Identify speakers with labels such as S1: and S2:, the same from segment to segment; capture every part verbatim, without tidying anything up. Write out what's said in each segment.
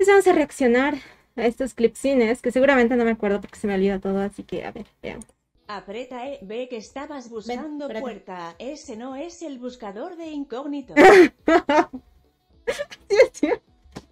S1: Pues vamos a reaccionar a estos clipsines, que seguramente no me acuerdo porque se me olvida todo, así que a ver, veamos.
S2: Aprieta E, ve que estabas buscando
S1: Ven,
S2: puerta. Ese no es el buscador de incógnito.
S1: Sí, es cierto.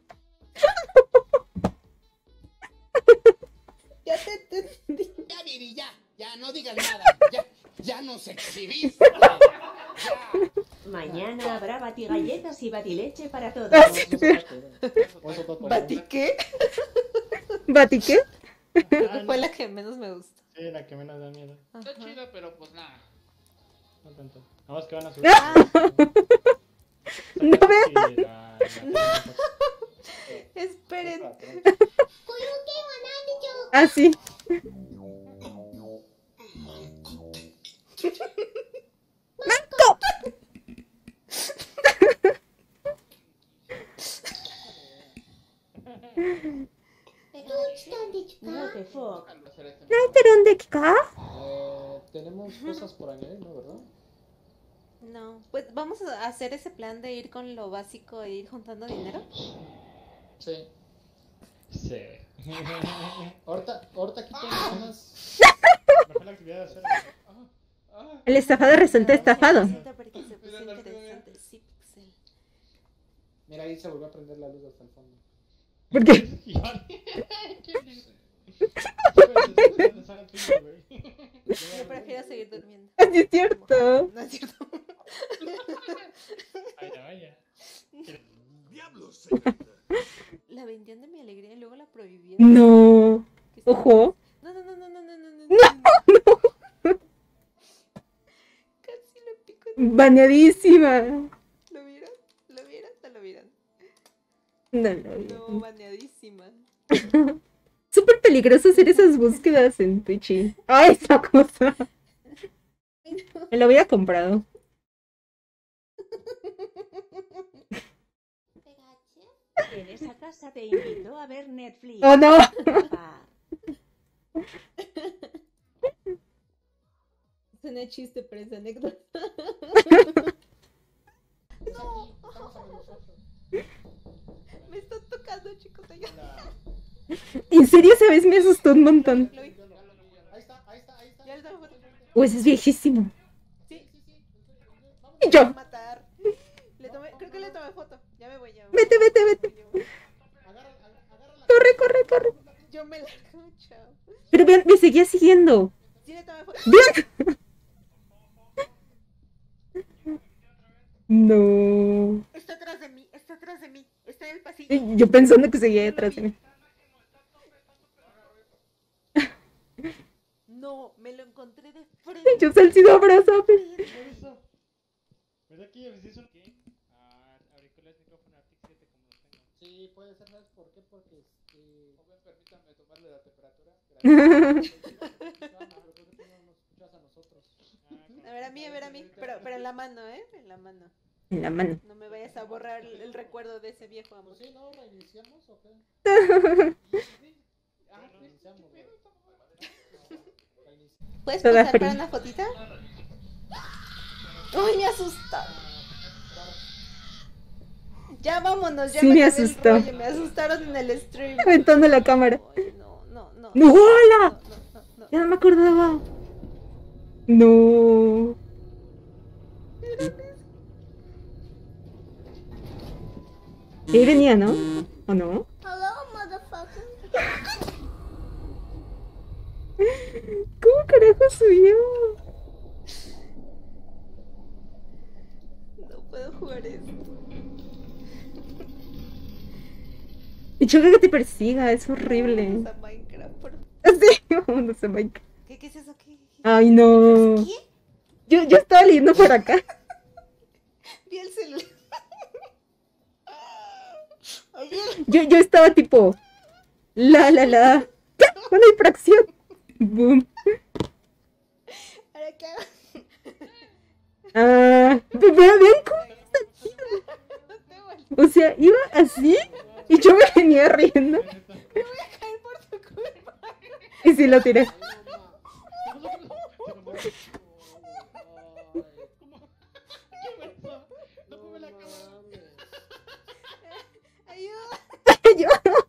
S3: Ya te entendí.
S4: Ya, Viri, ya, ya, no digas nada. Ya, ya nos exhibiste. Ya.
S2: Mañana habrá batigalletas y batileche para todos.
S1: Ah, sí, pero-
S3: ¿Bati qué?
S1: ¿Bati qué?
S5: Ah,
S3: Fue
S5: no.
S3: la que menos me gusta.
S5: Sí, la que menos da miedo.
S4: Está
S3: Ajá.
S4: chida, pero pues nada.
S5: No tanto. Nada más que van a subir.
S1: Ah. No
S5: veo.
S3: Esperen.
S1: Ah, sí.
S2: No te fo.
S1: ¿Pero dónde está?
S5: Eh, tenemos cosas por añadir, ¿no? ¿Verdad?
S3: No, pues vamos a hacer ese plan de ir con lo básico e ir juntando dinero.
S5: Sí. Sí. Ahorita, ahorita aquí tenemos unas. Mejor la actividad de hacer.
S1: El estafado resultó estafado.
S3: Siento porque se puso interesante. Sí, Pixel.
S5: Mira, ahí se volvió a prender la luz hasta el fondo.
S1: ¿Por qué?
S3: Yo prefiero seguir durmiendo.
S1: Sí, es cierto.
S3: No es cierto.
S5: Vaya, vaya.
S4: ¡Diablos!
S3: La vendían de mi alegría y luego la prohibieron.
S1: No.
S3: ¿Qué está-
S1: Ojo.
S3: No, no, no, no, no, no, no, no. No. Casi le pico.
S1: Baneadísima.
S3: ¿Lo vieron? ¿Lo vieron? No lo vieron.
S1: No, no,
S3: No,
S1: no.
S3: baneadísima.
S1: Súper peligroso hacer esas búsquedas en Twitch. ¡Ay, esa cosa! Me lo había comprado.
S2: En esa casa te invitó a ver Netflix.
S1: ¡Oh, no!
S2: Ah,
S3: Suena chiste, pero es anécdota.
S5: No. Estamos a menos ocho.
S3: Me están tocando, chicos. Allá.
S1: En serio, esa vez me asustó un montón.
S3: Lo vi.
S5: Ahí está, ahí está, ahí está.
S3: Ya le tomé foto.
S1: Pues es viejísimo.
S3: Sí,
S1: Y
S3: me va a
S1: yo.
S3: matar. Le tomé, creo que le tomé foto. Ya me voy, ya me voy.
S1: Vete, vete, vete.
S5: Agarra, agarra, agarra la.
S1: Corre, corre, corre.
S3: Yo me largo, chao.
S1: Pero vean, me seguía siguiendo.
S3: Sí, le tomé foto.
S1: ¡Vean! No.
S3: Está atrás de mí, está atrás de mí. Está en el pasillo.
S1: Y yo pensando que seguía detrás de mí.
S3: No, me lo encontré de frente.
S1: Yo salcido abrázame.
S5: ¿Verdad que ya hizo qué? Ah, auriculares, micrófono, Arctic siete como los tengo. Sí, puede ser, ¿sabes por qué? Porque este. Joven, permítame tomarle la temperatura.
S3: A ver a mí, a ver a mí. Pero, pero en la mano, ¿eh? En la mano.
S1: En la mano.
S3: No me vayas a borrar el, el recuerdo de ese viejo amor.
S5: Pues sí, ¿no? ¿Reiniciamos o qué? Ah, reiniciamos.
S3: ¿Puedes
S1: Toda
S3: pasar
S1: fría.
S3: para una fotita? ¡Ay, me asusta! Ya vámonos, ya
S1: Sí,
S3: me,
S1: me
S3: acabé el
S1: asustó.
S3: rollo, me asustaron en el stream.
S1: Aventando la cámara.
S3: Ay, no, no, no.
S1: ¡No, hola!
S3: No, no, no.
S1: Ya no me acordaba. No. Ahí venía, ¿no? ¿O no? ¿Cómo carajo subió?
S3: No puedo jugar esto.
S1: Y choca que te persiga, es horrible.
S3: Vamos a Minecraft, por...
S1: Sí, vámonos a Minecraft.
S3: ¿Qué, ¿Qué es eso? ¿Qué? ¿Qué?
S1: Ay, no.
S3: ¿Qué?
S1: Yo, yo estaba leyendo por acá.
S3: Vi el celular. Ayer.
S1: Yo, yo estaba tipo. La, la, la. ¡Ya! Una infracción. Boom.
S3: ¿Ahora qué hago?
S1: Ah. Ve- ve- Vean cómo está chido.
S3: No te vuelvo.
S1: O sea, iba así. Y yo me venía riendo.
S3: Me voy a caer por tu culpa.
S1: Y sí lo tiré.
S3: Ayuda.
S1: Yo.